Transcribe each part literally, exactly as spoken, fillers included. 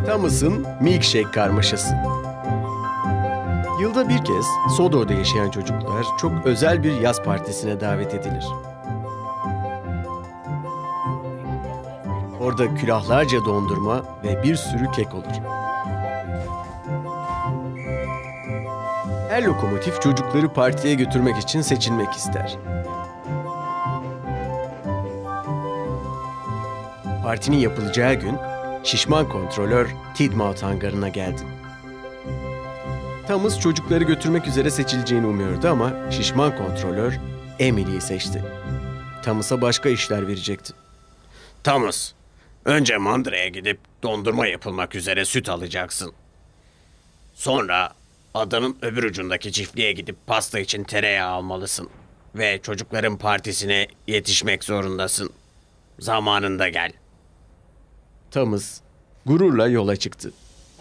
Thomas'ın milkshake karmaşası. Yılda bir kez Sodor'da yaşayan çocuklar çok özel bir yaz partisine davet edilir. Orada külahlarca dondurma ve bir sürü kek olur. Her lokomotif çocukları partiye götürmek için seçilmek ister. Partinin yapılacağı gün şişman kontrolör Tidmouth hangarına geldi. Thomas çocukları götürmek üzere seçileceğini umuyordu ama şişman kontrolör Emily'yi seçti. Thomas'a başka işler verecekti. Thomas, önce mandıraya gidip dondurma yapılmak üzere süt alacaksın. Sonra adanın öbür ucundaki çiftliğe gidip pasta için tereyağı almalısın. Ve çocukların partisine yetişmek zorundasın. Zamanında gel. Thomas gururla yola çıktı.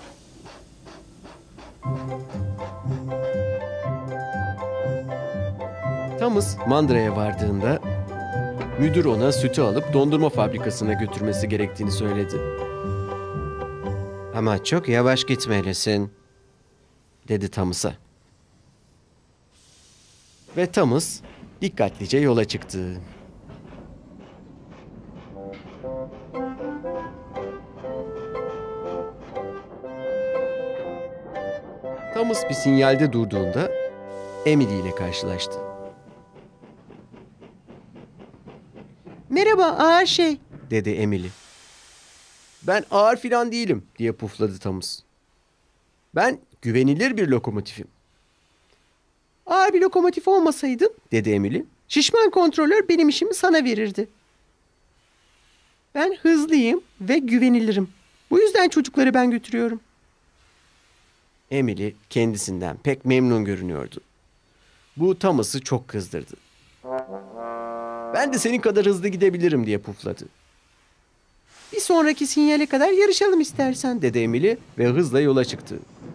Thomas mandıraya vardığında müdür ona sütü alıp dondurma fabrikasına götürmesi gerektiğini söyledi. Ama çok yavaş gitmelisin, dedi Thomas'a. Ve Thomas dikkatlice yola çıktı. Thomas bir sinyalde durduğunda Emily ile karşılaştı. Merhaba ağır şey, dedi Emily. Ben ağır filan değilim, diye pufladı Thomas. Ben güvenilir bir lokomotifim. Ağır bir lokomotif olmasaydın, dedi Emily. Şişman kontrolör benim işimi sana verirdi. Ben hızlıyım ve güvenilirim. Bu yüzden çocukları ben götürüyorum. Emily kendisinden pek memnun görünüyordu. Bu Thomas'ı çok kızdırdı. Ben de senin kadar hızlı gidebilirim, diye pufladı. Bir sonraki sinyale kadar yarışalım istersen, dedi Emily ve hızla yola çıktı.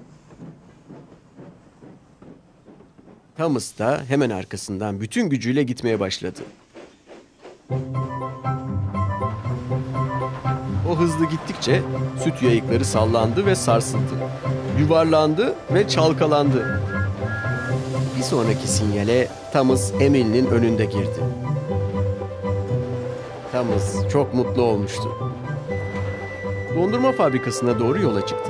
Thomas da hemen arkasından bütün gücüyle gitmeye başladı. O hızlı gittikçe süt yayıkları sallandı ve sarsıldı. Yuvarlandı ve çalkalandı. Bir sonraki sinyale Thomas Emily'nin önünde girdi. Thomas çok mutlu olmuştu. Dondurma fabrikasına doğru yola çıktı.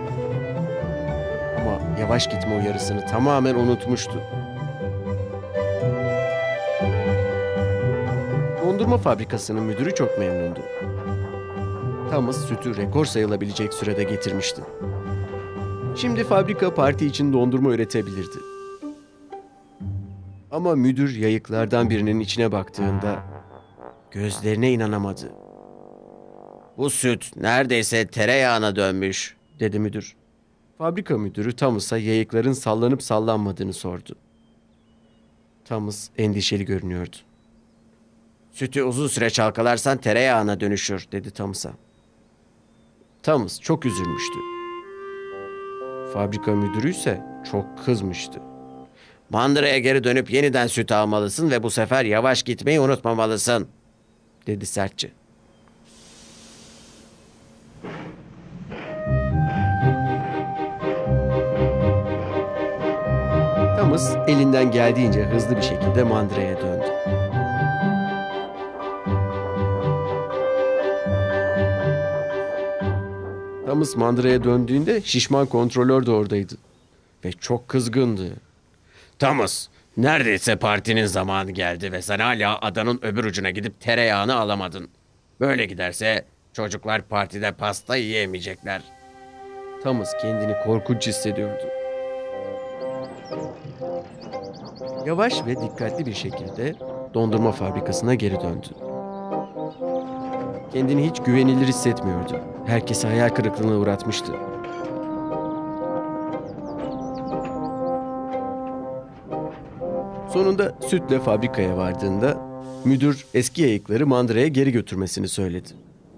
Ama yavaş gitme uyarısını tamamen unutmuştu. Dondurma fabrikasının müdürü çok memnundu. Thomas sütü rekor sayılabilecek sürede getirmişti. Şimdi fabrika parti için dondurma üretebilirdi. Ama müdür yayıklardan birinin içine baktığında gözlerine inanamadı. Bu süt neredeyse tereyağına dönmüş, dedi müdür. Fabrika müdürü Thomas'a yayıkların sallanıp sallanmadığını sordu. Thomas endişeli görünüyordu. Sütü uzun süre çalkalarsan tereyağına dönüşür, dedi Thomas'a. Thomas çok üzülmüştü. Fabrika müdürü ise çok kızmıştı. Mandıraya geri dönüp yeniden süt almalısın ve bu sefer yavaş gitmeyi unutmamalısın, dedi sertçe. Thomas elinden geldiğince hızlı bir şekilde mandıraya döndü. Thomas mandıraya döndüğünde şişman kontrolör de oradaydı. Ve çok kızgındı. Thomas, neredeyse partinin zamanı geldi ve sen hala adanın öbür ucuna gidip tereyağını alamadın. Böyle giderse çocuklar partide pasta yiyemeyecekler. Thomas kendini korkunç hissediyordu. Yavaş ve dikkatli bir şekilde dondurma fabrikasına geri döndü. Kendini hiç güvenilir hissetmiyordu. Herkesi hayal kırıklığına uğratmıştı. Sonunda sütle fabrikaya vardığında müdür eski yayıkları mandıraya geri götürmesini söyledi.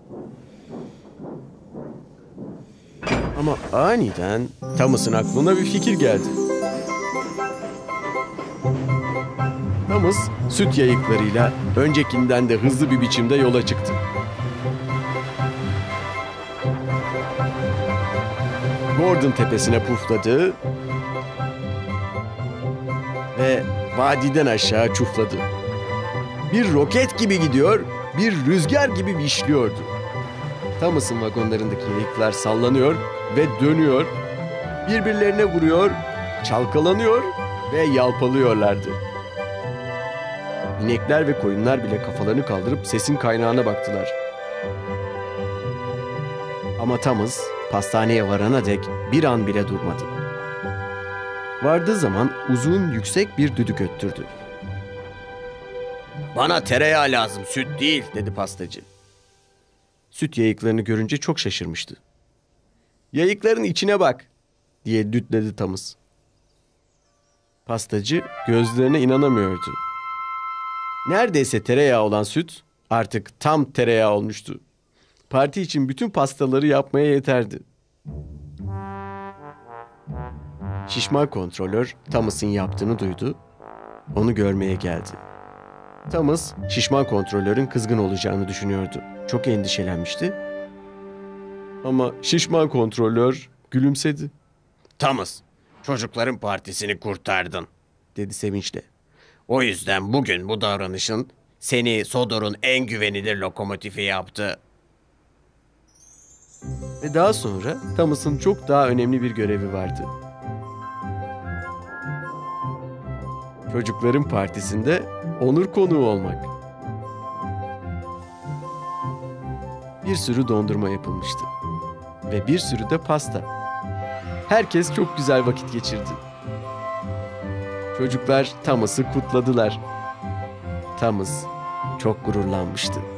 Ama aniden Thomas'ın aklına bir fikir geldi. Thomas süt yayıklarıyla öncekinden de hızlı bir biçimde yola çıktı. Gordon tepesine pufladı ve vadiden aşağı çufladı. Bir roket gibi gidiyor, bir rüzgar gibi vişliyordu. Thomas'ın vagonlarındaki yayıklar sallanıyor ve dönüyor, birbirlerine vuruyor, çalkalanıyor ve yalpalıyorlardı. İnekler ve koyunlar bile kafalarını kaldırıp sesin kaynağına baktılar. Ama Thomas pastaneye varana dek bir an bile durmadı. Vardığı zaman uzun, yüksek bir düdük öttürdü. Bana tereyağı lazım, süt değil. Dedi pastacı. Süt yayıklarını görünce çok şaşırmıştı. Yayıkların içine bak diye dütledi Thomas. Pastacı gözlerine inanamıyordu. Neredeyse tereyağı olan süt artık tam tereyağı olmuştu. Parti için bütün pastaları yapmaya yeterdi. Şişman kontrolör Thomas'ın yaptığını duydu. Onu görmeye geldi. Thomas, şişman kontrolörün kızgın olacağını düşünüyordu. Çok endişelenmişti. Ama şişman kontrolör gülümsedi. Thomas, çocukların partisini kurtardın. Dedi sevinçle. O yüzden bugün bu davranışın seni Sodor'un en güvenilir lokomotifi yaptı. Ve daha sonra Thomas'ın çok daha önemli bir görevi vardı. Çocukların partisinde onur konuğu olmak. Bir sürü dondurma yapılmıştı. Ve bir sürü de pasta. Herkes çok güzel vakit geçirdi. Çocuklar Thomas'ı kutladılar. Thomas çok gururlanmıştı.